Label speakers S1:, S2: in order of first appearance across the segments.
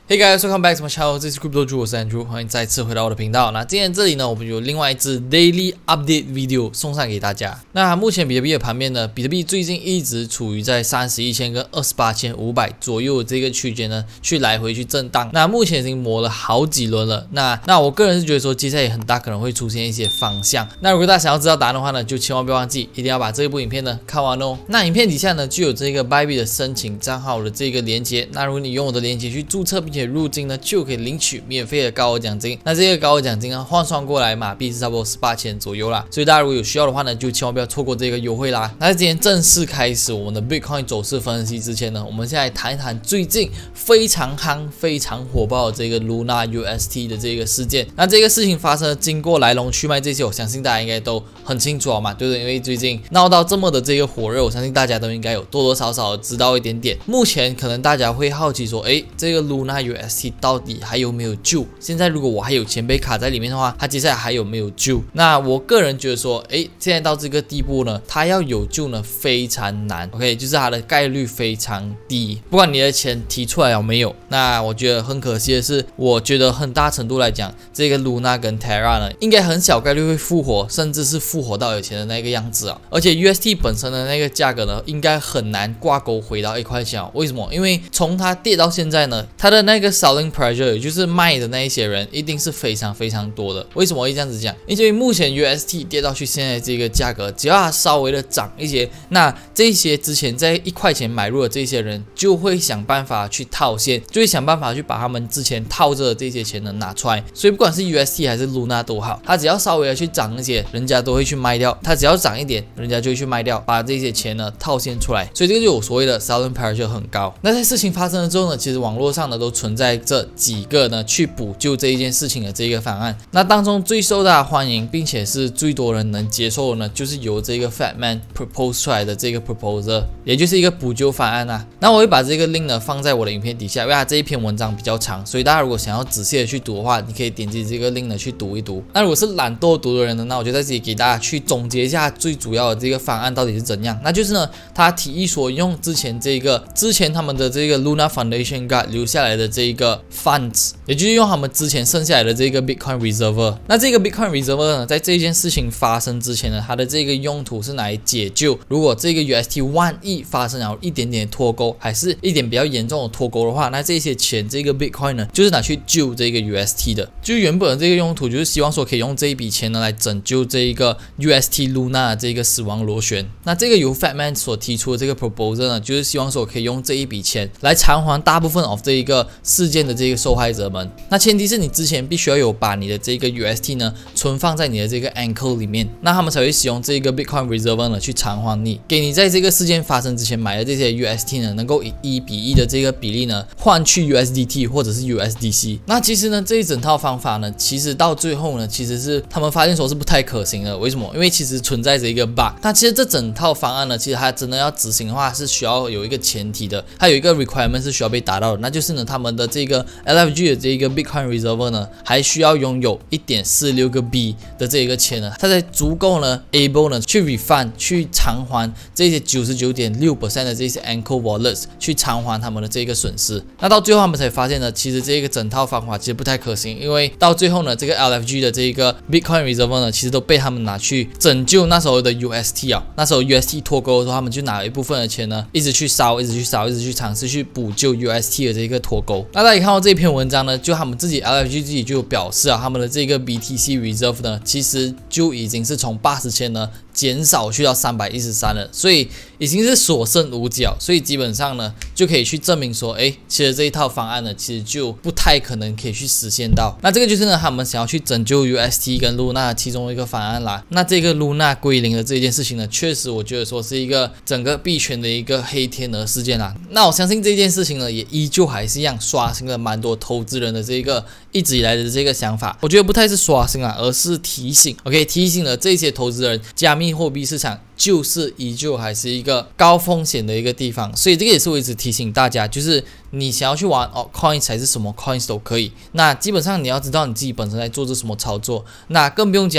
S1: Hey guys, welcome back to my channel. 这是 Crypto Drew， 我是 Andrew， 欢迎再次回到我的频道。那今天这里呢，我们有另外一支 Daily Update Video 送上给大家。那目前比特币的盘面呢，比特币最近一直处于在31,000跟28,500左右的这个区间呢，去来回去震荡。那目前已经磨了好几轮了。那我个人是觉得说，接下来也很大可能会出现一些方向。那如果大家想要知道答案的话呢，就千万不要忘记，一定要把这部影片呢看完哦。那影片底下呢，就有这个 Bybit 的申请账号的这个连接。那如果你用我的连接去注册并且入金呢，就可以领取免费的高额奖金。那这个高额奖金呢，换算过来马币是差不多18,000左右啦。所以大家如果有需要的话呢，就千万不要错过这个优惠啦。那在今天正式开始我们的 Bitcoin 走势分析之前呢，我们现在谈一谈最近非常夯、非常火爆的这个 Luna UST 的这个事件。那这个事情发生的经过来龙去脉这些，我相信大家应该都很清楚嘛，对不对？因为最近闹到这么的这个火热，我相信大家都应该有多多少少的知道一点点。目前可能大家会好奇说，这个 Luna UST 到底还有没有救？现在如果我还有钱被卡在里面的话，它接下来还有没有救？那我个人觉得说，现在到这个地步呢，它要有救呢非常难 ，OK， 就是它的概率非常低。不管你的钱提出来有没有，那我觉得很可惜的是，我觉得很大程度来讲，这个 Luna 跟 Terra 呢，应该很小概率会复活，甚至是复活到以前的那个样子啊。而且 UST 本身的那个价格呢，应该很难挂钩回到1块钱。为什么？因为从它跌到现在呢，它的那个 selling pressure， 也就是卖的那一些人，一定是非常非常多的。为什么会这样子讲？因为目前 UST 跌到去现在这个价格，只要它稍微的涨一些，那这些之前在1块钱买入的这些人，就会想办法去套现，就会想办法去把他们之前套着的这些钱呢拿出来。所以不管是 UST 还是 Luna 都好，它只要稍微的去涨一些，人家都会去卖掉；它只要涨一点，人家就会去卖掉，把这些钱呢套现出来。所以这个就有所谓的 selling pressure 很高。那在事情发生了之后呢，其实网络上呢都存在这几个呢去补救这一件事情的这个方案。那当中最受大家欢迎，并且是最多人能接受的呢，就是由这个 Fatman propose 出来的这个 proposal， 也就是一个补救方案啊。那我会把这个 link 呢放在我的影片底下，因为它这一篇文章比较长，所以大家如果想要仔细的去读的话，你可以点击这个 link 呢去读一读。那如果是懒惰读的人呢，那我就在这里给大家去总结一下最主要的这个方案到底是怎样。那就是呢，他提议所用之前他们的这个 Luna Foundation Guard 留下来的这个 funds， 也就是用他们之前剩下来的这个 Bitcoin Reserve。那这个 Bitcoin Reserve 呢，在这件事情发生之前呢，它的这个用途是拿来解救，如果这个 UST 万一发生了一点点脱钩，还是一点比较严重的脱钩的话，那这些钱这个 Bitcoin 呢，就是拿去救这个 UST 的。就原本的这个用途就是希望说可以用这一笔钱呢来拯救这一个 UST Luna 的这个死亡螺旋。那这个由 Fatman 所提出的这个 proposal 呢，就是希望说可以用这一笔钱来偿还大部分 of 这一个事件的这个受害者们。那前提是你之前必须要有把你的这个 UST 呢存放在你的这个 ankle 里面，那他们才会使用这个 Bitcoin Reserve 呢去偿还你，给你在这个事件发生之前买的这些 UST 呢，能够以1:1的这个比例呢换去 USDT 或者是 USDC。那其实呢这一整套方法呢，其实到最后呢，其实是他们发现说是不太可行的。为什么？因为其实存在着一个 bug。那其实这整套方案呢，其实它真的要执行的话，是需要有一个前提的，它有一个 requirement 是需要被达到的，那就是呢，他们的这个 LFG 的这个 Bitcoin Reserve 呢，还需要拥有 1.46个 B 的这一个钱呢，它才足够呢 able 呢去 refund 去偿还这些 99.6% 的这些 ankle wallets 去偿还他们的这个损失。那到最后他们才发现呢，其实这个整套方法其实不太可行，因为到最后呢，这个 LFG 的这个 Bitcoin Reserve 呢，其实都被他们拿去拯救那时候的 UST 啊。那时候 UST 脱钩的时候，他们就拿了一部分的钱呢，一直去烧，一直去尝试去补救 UST 的这个脱钩。那大家看到这篇文章呢，就他们自己 LFG 自己就表示啊，他们的这个 BTC Reserve 呢，其实就已经是从80千呢减少去到313了，所以已经是所剩无几。所以基本上呢，就可以去证明说，其实这一套方案呢，其实就不太可能可以去实现到。那这个就是呢，他们想要去拯救 UST 跟 Luna 其中一个方案啦。那这个 Luna 归零的这件事情呢，确实我觉得说是一个整个币圈的一个黑天鹅事件啦。那我相信这件事情呢，也依旧还是一样刷新了蛮多投资人的这个一直以来的这个想法。我觉得不太是刷新啊，而是提醒 ，OK， 提醒了这些投资人，加密货币市场就是依旧还是一个高风险的一个地方。所以这个也是我一直提醒大家，就是你想要去玩coins 还是什么 coins 都可以。那基本上你要知道你自己本身在做着什么操作，那更不用讲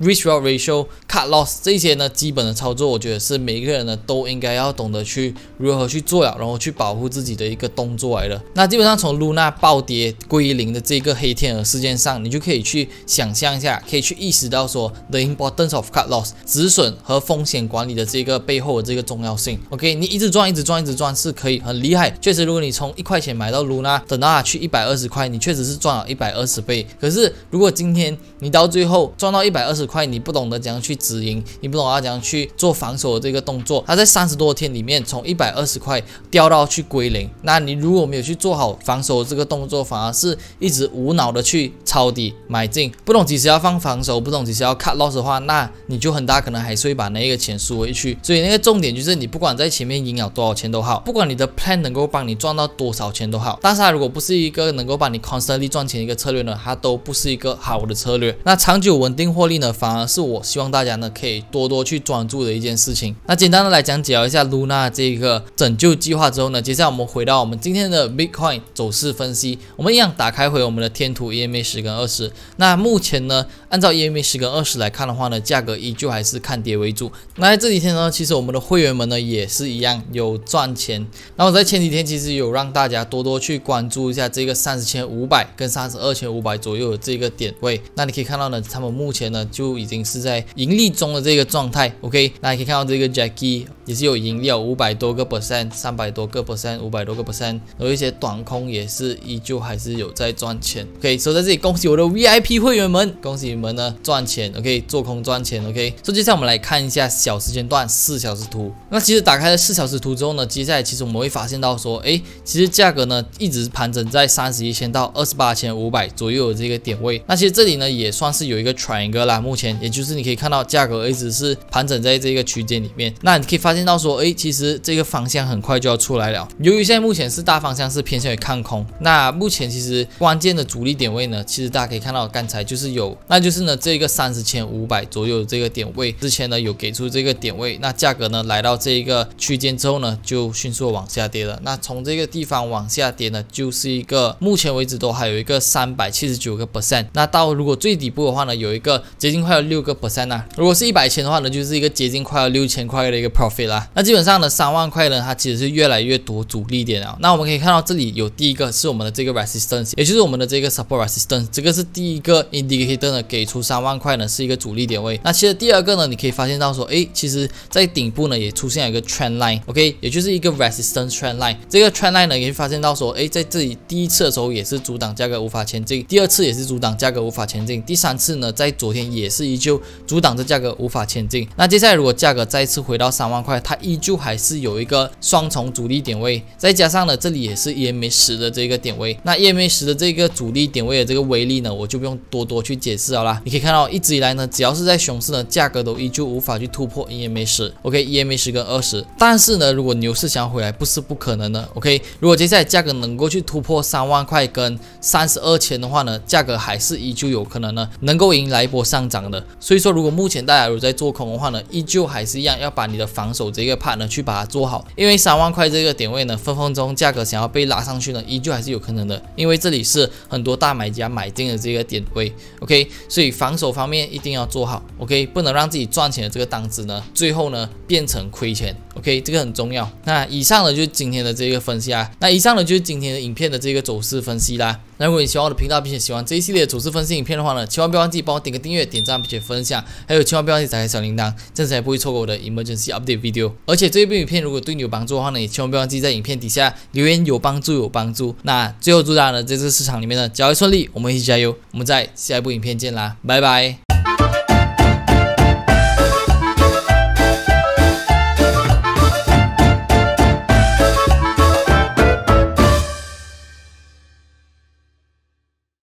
S1: risk reward ratio、cut loss 这些呢基本的操作，我觉得是每一个人呢都应该要懂得去如何去做了，然后去保护自己的一个动作来的。那基本上从 Luna 暴跌归零的这个黑天鹅事件上，你就可以去想象一下，可以去意识到说 the importance of cut loss 止损和风险管理的这个背后的这个重要性。OK， 你一直赚是可以很厉害，确实如果你从1块钱买到 Luna， 等到它去120块，你确实是赚了120倍。可是如果今天你到最后赚到120块，你不懂得怎样去止盈，你不懂得怎样去做防守的这个动作，它在30多天里面从120块掉到去归零，那你如果没有去做好防守的这个动作，反而是一直无脑的去抄底买进，不懂几时要放防守，不懂几时要 cut loss 的话，那你就很大可能还是会把那个钱输回去。所以那个重点就是你不管在前面赢了多少钱都好，不管你的 plan 能够帮你赚到多少钱都好，但是它如果不是一个能够帮你 constantly 赚钱的一个策略呢，它都不是一个好的策略。那长久稳定获利呢，反而是我希望大家呢可以多多去专注的一件事情。那简单的来讲解一下 Luna 这个拯救计划之后呢，接下来我们回到我们今天的 Bitcoin 走势分析。我们一样打开回我们的天图 EMA 10跟20。那目前呢，按照 EMA 10跟20来看的话呢，价格依旧还是看跌为主。那在这几天呢，其实我们的会员们呢也是一样有赚钱。那我在前几天其实有让大家多多去关注一下这个30,500跟32,500左右的这个点位。那你可以看到呢，他们目前呢就已经是在盈利中的这个状态。OK， 那你可以看到这个 Jackie 也是有盈利500多个 percent、300多个 percent、500多个 percent， 有一些短空也是依旧还是有在赚钱。OK， 所以在这里恭喜我的 VIP 会员们，恭喜你们呢赚钱。OK， 做空赚钱。OK， 所以接下来我们来看一下小时间段4小时图。那其实打开了4小时图之后呢，接下来其实我们会发现到说，其实价格呢一直盘整在31,000到28,500左右的这个点位。那其实这里呢也算是有一个 triangle 啦，目前也就是你可以看到价格一直是盘整在这个区间里面。那你可以发现到说，其实这个方向很快就要出来了。由于现在目前是大方向是偏向于看空，那目前其实关键的阻力点位呢，其实大家可以看到刚才就是有，那就是呢这个30,500左右的这个点位，之前呢有给出这个点位，那价格呢来到这一个区间之后呢，就迅速往下跌了。那从这个地方往下跌呢，就是一个目前为止都还有一个379个 percent， 那到如果最底部的话呢，有一个接近快要6个 percent 啊。如果是100千的话呢，就是一个接近快要6000块的一个 profit 啦。那基本上呢3万块呢，它其实是越来越多阻力点啊。那我们可以看到这里有第一个是我们的这个 resistance， 也就是我们的这个 support resistance， 这个是第一个 indicator 呢，给出3万块呢是一个阻力点位。那其实第二个呢，你可以发现到说，其实在顶部呢也出现了一个 trend line，OK， 也就是一个 resistance trend line。这个 trend line 呢，也会发现到说，在这里第一次的时候也是阻挡价格无法前进，第二次也是阻挡价格无法前进，第三次呢，在昨天也是依旧阻挡着价格无法前进。那接下来如果价格再次回到3万块，它依旧还是有一个双重阻力点位，再加上呢，这里也是 EMA 10的这个点位。那 EMA 10的这个阻力点位的这个威力呢，我就不用多去解释了啦。你可以看到一直以来呢，只要是在熊市呢，价格都依旧无法去突破 EMA 10。OK，EMA 10跟20。但是呢，如果牛市想要回来，不是不可能的。OK， 如果接下来价格能够去突破3万块跟32千的话呢，价格还是依旧有可能呢能够迎来一波上涨的。所以说，如果目前大家有在做空的话呢，依旧还是一样要把你的防守这个 part 呢去把它做好，因为3万块这个点位呢，分分钟价格想要被拉上去呢，依旧还是有可能的，因为这里是很多大买家买进的这个点位。OK， 所以防守方面一定要做好。OK， 不能让自己赚钱的这个档子呢，最后呢变成亏钱。OK， 这个很重要。那以上呢就是今天的这个分析啊，那以上呢就是今天的影片的这个走势分析啦。那如果你喜欢我的频道，并且喜欢这一系列的走势分析影片的话呢，千万不要忘记帮我点个订阅、点赞并且分享，还有千万不要忘记打开小铃铛，这样才不会错过我的 emergency update video。而且这一部影片如果对你有帮助的话呢，也千万不要忘记在影片底下留言有帮助。那最后祝大家呢在这个市场里面呢交易顺利，我们一起加油，我们在下一部影片见啦，拜拜。